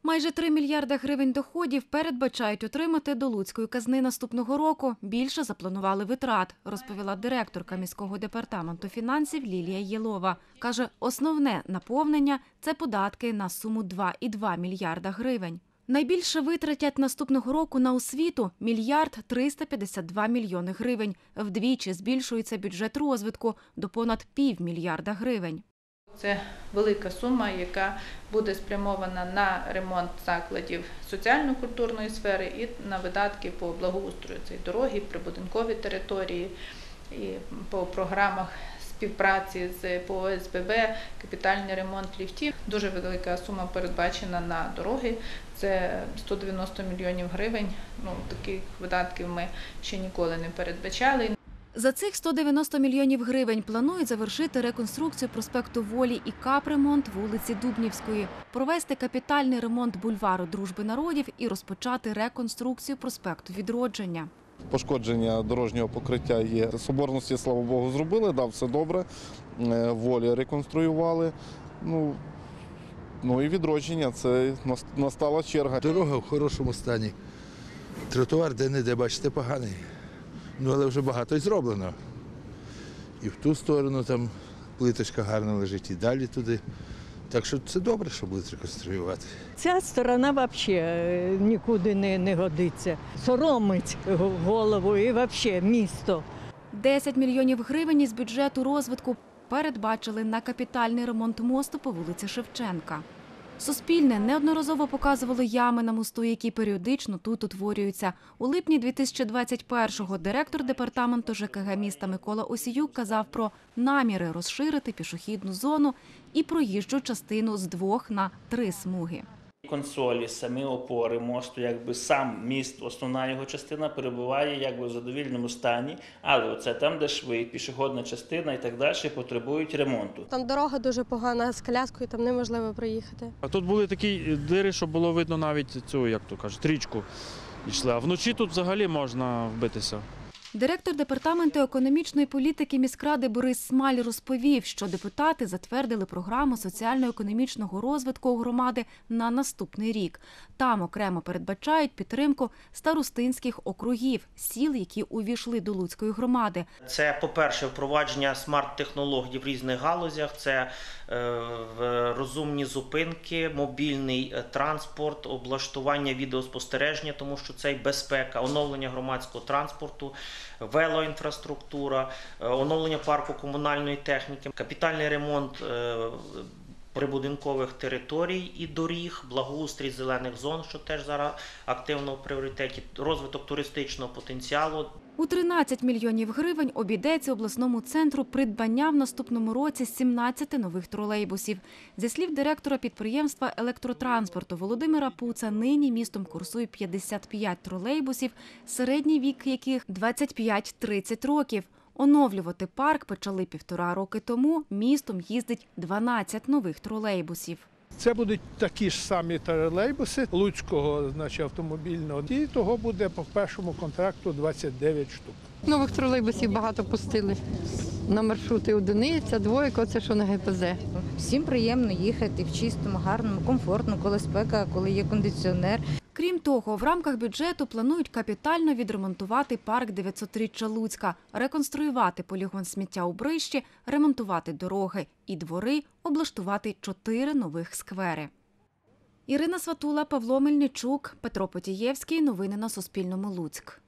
Майже 3 мільярда гривень доходів передбачають отримати до Луцької казни наступного року. Більше запланували витрат, розповіла директорка міського департаменту фінансів Лілія Єлова. Каже, основне наповнення – це податки на суму 2,2 мільярда гривень. Найбільше витратять наступного року на освіту – 1 мільярд 352 мільйони гривень. Вдвічі збільшується бюджет розвитку до понад півмільярда гривень. Це велика сума, яка буде спрямована на ремонт закладів соціально-культурної сфери і на видатки по благоустрою. Це дороги, прибудинкові території, і по програмах співпраці по ОСББ, капітальний ремонт ліфтів. Дуже велика сума передбачена на дороги, це 190 мільйонів гривень. Таких видатків ми ще ніколи не передбачали. За цих 190 мільйонів гривень планують завершити реконструкцію проспекту Волі і капремонт вулиці Дубнівської, провести капітальний ремонт бульвару Дружби народів і розпочати реконструкцію проспекту Відродження. Пошкодження дорожнього покриття є. Соборності, слава Богу, зробили, все добре. Волі реконструювали. І Відродження, це настала черга. Дорога в хорошому стані. Тротуар де-не-де, бачите, поганий. Але вже багато й зроблено. І в ту сторону там плиточка гарно лежить, і далі туди. Так що це добре, що будуть реконструювати. Ця сторона взагалі нікуди не годиться. Соромить голову і взагалі місто. 10 мільйонів гривень із бюджету розвитку передбачили на капітальний ремонт мосту по вулиці Шевченка. Суспільне неодноразово показувало ями на мосту, які періодично тут утворюються. У липні 2021-го директор департаменту ЖКГ міста Микола Осіюк казав про наміри розширити пішохідну зону і проїжджу частину з 2 на 3 смуги. Консолі, самі опори мосту, сам міст, основна його частина перебуває в задовільному стані, але оце там, де шви, пішохідна частина і так далі, потребують ремонту. Там дорога дуже погана, з коляскою там неможливо проїхати. А тут були такі дири, що було видно навіть цю, річку йшли, а вночі тут взагалі можна вбитися. Директор департаменту економічної політики міськради Борис Смаль розповів, що депутати затвердили програму соціально-економічного розвитку громади на наступний рік. Там окремо передбачають підтримку старостинських округів, сіл, які увійшли до Луцької громади. Це, по-перше, впровадження смарт-технологій в різних галузях, це розумні зупинки, мобільний транспорт, облаштування відеоспостереження, тому що це і безпека, оновлення громадського транспорту, велоінфраструктура, оновлення парку комунальної техніки, капітальний ремонт прибудинкових територій і доріг, благоустрій зелених зон, що теж зараз активно в пріоритеті, розвиток туристичного потенціалу. У 13 мільйонів гривень обійдеться обласному центру придбання в наступному році 17 нових тролейбусів. Зі слів директора підприємства електротранспорту Володимира Пуца, нині містом курсує 55 тролейбусів, середній вік яких 25-30 років. Оновлювати парк почали 1,5 роки тому, містом їздить 12 нових тролейбусів. Це будуть такі ж самі тролейбуси Луцького автомобільного, і того буде по першому контракту 29 штук. Нових тролейбусів багато пустили. На маршрути одиниця, двойка, це що на ГПЗ. Всім приємно їхати в чистому, гарному, комфортно, коли спека, коли є кондиціонер. Крім того, в рамках бюджету планують капітально відремонтувати парк 900-річчя Луцька, реконструювати полігон сміття у Брищі, ремонтувати дороги і двори, облаштувати 4 нових сквери. Ірина Сватула, Павло Мельничук, Петро Потієвський. Новини на Суспільному. Луцьк.